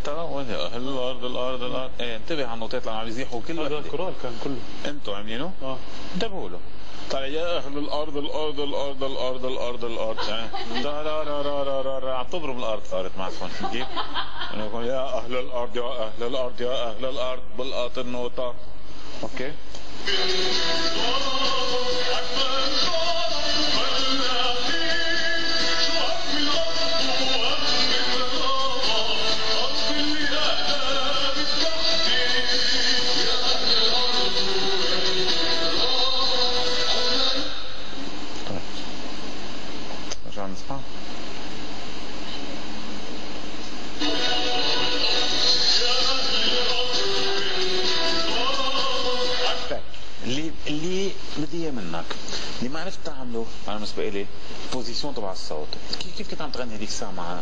انت وين اهل الارض الارض الارض. ايه انتبه على النوتات لما عم يزيحوا كل هذا الكورال كان كله انتوا عاملينه؟ انتبهوا له. طلع يا اهل الارض الارض الارض الارض الارض الارض عم تبرم الارض صارت معكم كيف؟ يا اهل الارض يا اهل الارض يا اهل الارض بلقط النوطه. اوكي؟ نرجع نسمع. اللي بدي اياه منك، اللي ما عرفت تعمله انا بالنسبه لي البوزيسيون تبع الصوت. كيف كنت عم تغني هذيك الساعه مع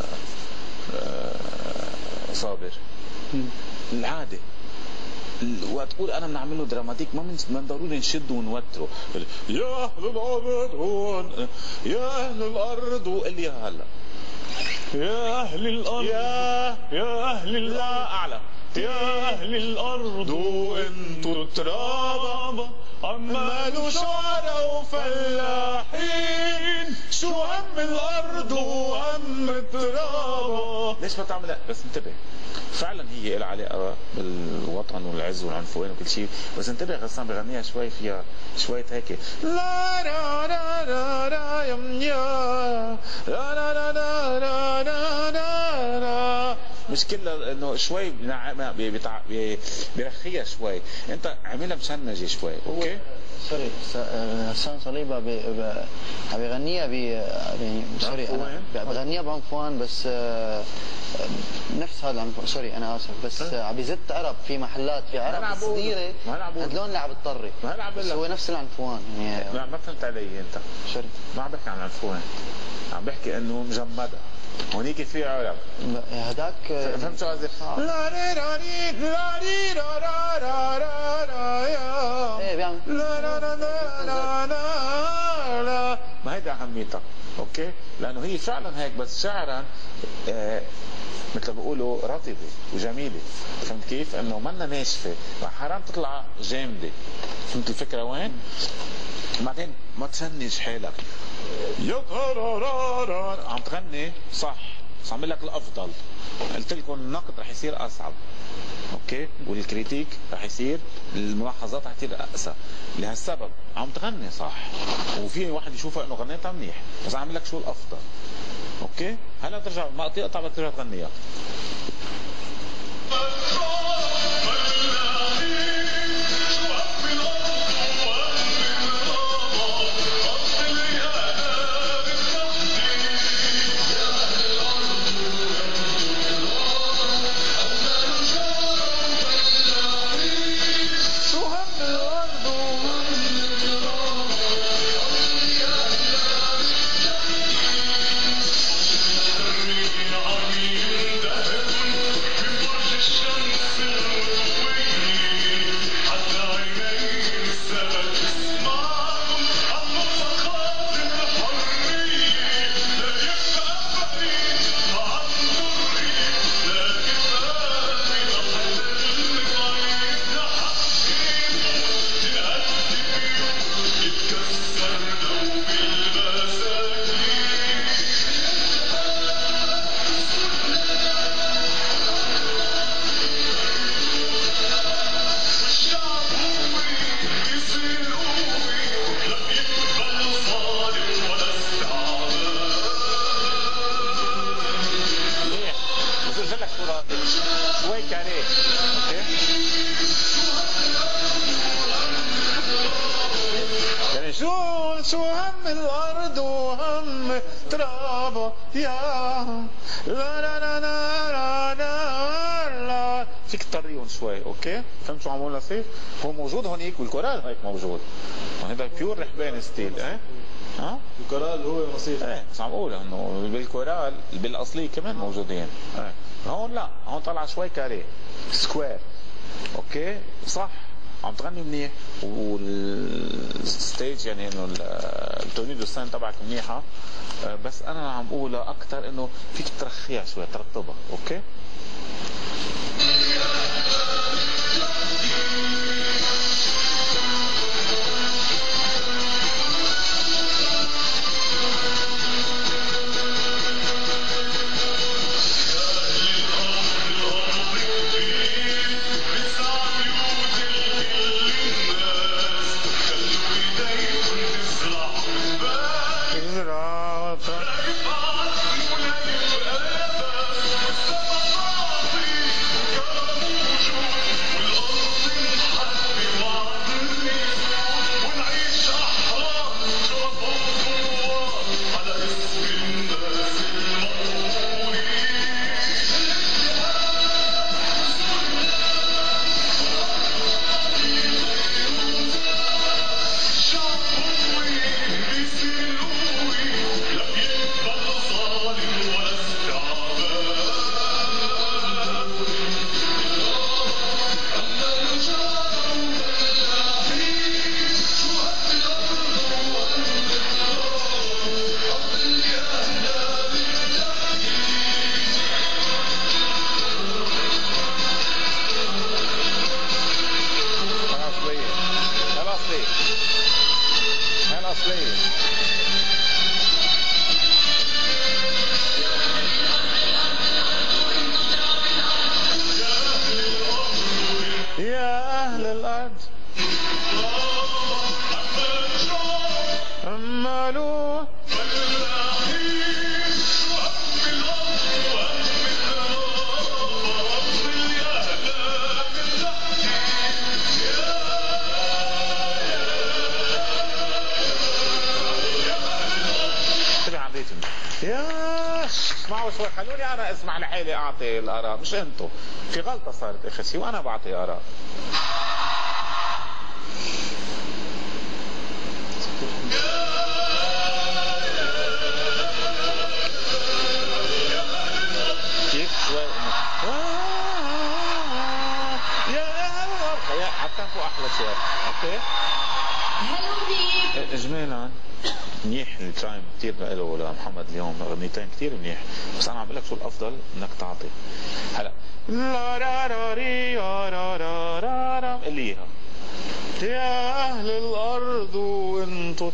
صابر؟ العاده وقت تقول انا بنعمله دراماتيك ما ضروري نشد ونوتره. يا اهل الارض يا اهل الارض وقل لي هلا يا اهل الارض يا اهل الارض لا اعلى يا اهل الارض وانتو تراب عمال شعراء وفلاحين شو هم الارض وهم ترابه. ليش ما تعمل؟ بس انتبه فعلا هي لها علاقه بالوطن والعز والعنفوان وكل شيء، بس انتبه غسان بغنيها شوي فيها شويه هيك لا را را را را يم يا لا لا لا لا لا لا لا. مش كلها انه شوي بيرخيها شوي، انت عاملها مشنجه شوي. اوكي سوري حسان صليبه عم بيغنيها يعني سوري انا بغنيها بعنفوان بس نفس هذا العنفوان. سوري انا اسف بس عم بيزت عرب في محلات في عرب صغيره هدلون اللي عم بتطري بس هو نفس العنفوان يعني. لا ما فهمت علي انت. سوري ما عم بحكي عن العنفوان، عم بحكي انه مجمده هونيك في عرب هداك. فهمت شو قصدي؟ لا ري را ري لا ري را را را را را يا ايه بيعمل لا لا لا لا لا لا. ما هيدا اهميتها. اوكي؟ لانه هي فعلا هيك بس شعرا مثل ما بيقولوا رطبه وجميله. فهمت كيف؟ انه منا ناشفه حرام تطلع جامده. فهمت الفكره وين؟ بعدين ما تشنج حالك يا ترارارار عم تغني صح، بس عم لك الافضل. قلت لكم النقد رح يصير اصعب. اوكي؟ والكريتيك رح يصير، الملاحظات رح تصير اقسى. لهالسبب عم تغني صح، وفي واحد يشوفها انه غنيتها منيح، بس عم لك شو الافضل. اوكي؟ هلا ترجع ما تقطع بدك ترجع تغنيها. شوي كاريه. يعني شو هم الارض وهم ترابه يا لا لا لا لا لا لا. فيك تطريهم شوي. اوكي فهمت شو عمول نصيف؟ هو موجود هونيك والكورال هيك موجود، هذا بيور رحباني ستيل. ها الكورال هو نصيف. ايه بس عم اقول انه بالكورال بالاصلي كمان موجودين. هون لا، هون طلع شوي كاريه سكوير. اوكي صح، عم تغني منيح والستيج يعني انه التونيدو السان تبعك منيحه، بس انا عم اقولها اكثر انه فيك ترخيها شوي ترطبها. اوكي اسمعوا شوي، خلوني انا اسمع لحالي اعطي الاراء مش انتم. في غلطه صارت اخر شيء وانا بعطي اراء. كيف شوي يا حتى فوق احلى شوي. اوكي اجمالا منيح التايم كثير له لمحمد اليوم، اغنيتين كثير منيح، بس انا عم بقول لك شو الافضل انك تعطي. هلا اللي اياها يا اهل الارض وانتو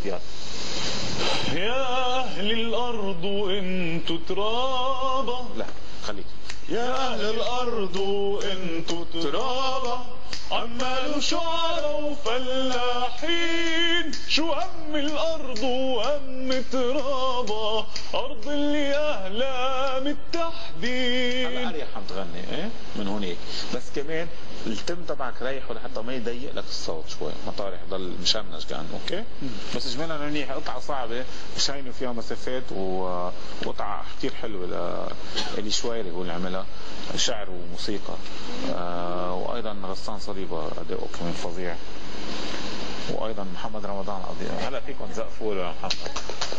يا أهل الأرض وانتو ترابة. لا خليك يا أهل الأرض وانتو ترابة، عمال شعراء وفلاحين، شو هم الأرض وهم ترابة، أرض اللي أهلها متحدين. هلا اريح عم تغني ايه من هونيك، بس كمان التم تبعك ريحه لحتى ما يضيق لك الصوت شوي، ما طارح ضل مشنج كان. اوكي بس اجمالا منيح، قطعه صعبه مشينوا فيها مسافات وقطعه كثير حلوه اللي شويري هو اللي عملها، شعر وموسيقى. وايضا غسان صليبه اداؤه كمان فظيع، وايضا محمد رمضان قضيه. هلا فيكم تزقفوا له يا محمد.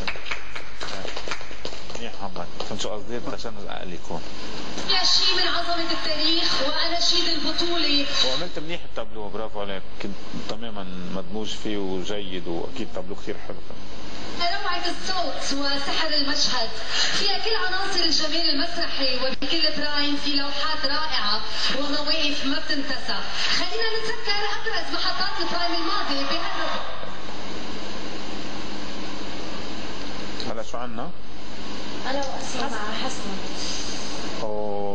منيح محمد، فهمت شو قصدي؟ عشان الاقل يكون شيء من عظمه التاريخ واناشيد البطوله. وعملت منيح التابلو، برافو عليك، كنت تماما مدموج فيه وجيد، واكيد تابلو كثير حلو كمان. روعة الصوت وسحر المشهد فيها كل عناصر الجمال المسرحي، وبكل برايم في لوحات رائعة ومواقف ما بتنتسى. خلينا نتذكر أبرز محطات البرايم الماضي بهالربع. هلا شو عنا؟ أنا وأسماء مع حسن.